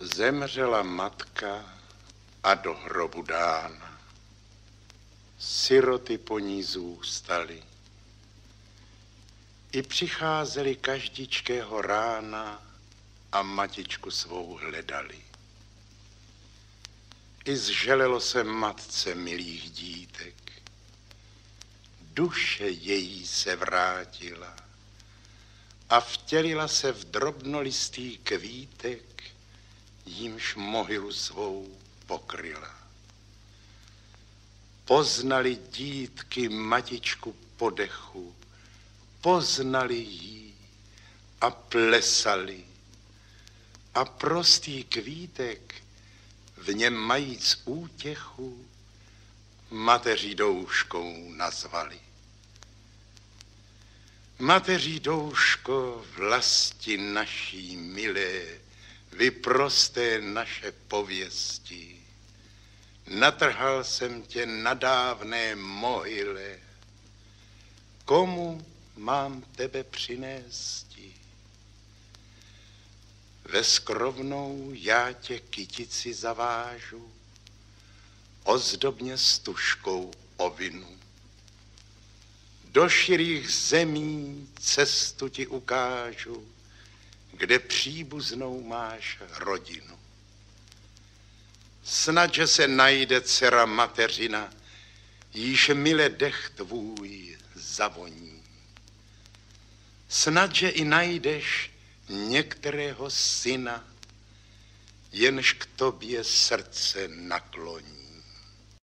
Zemřela matka a do hrobu dána. Siroty po ní zůstaly. I přicházeli každičkého rána a matičku svou hledali. I zželelo se matce milých dítek. Duše její se vrátila a vtělila se v drobnolistý kvítek, jímž mohylu svou pokryla. Poznali dítky matičku po dechu, poznali jí a plesali. A prostý kvítek, v něm majíc útěchu, mateří douškou nazvali. Mateří douško, vlasti naší milé, vy prosté naše pověsti, natrhal jsem tě na dávné mohyle, komu mám tebe přinésti? Ve skrovnou já tě kytici zavážu, ozdobně stužkou ovinu. Do širých zemí cestu ti ukážu, kde příbuznou máš rodinu. Snad, že se najde dcera mateřina, jíž mile dech tvůj zavoní. Snad, že i najdeš některého syna, jenž k tobě srdce nakloní.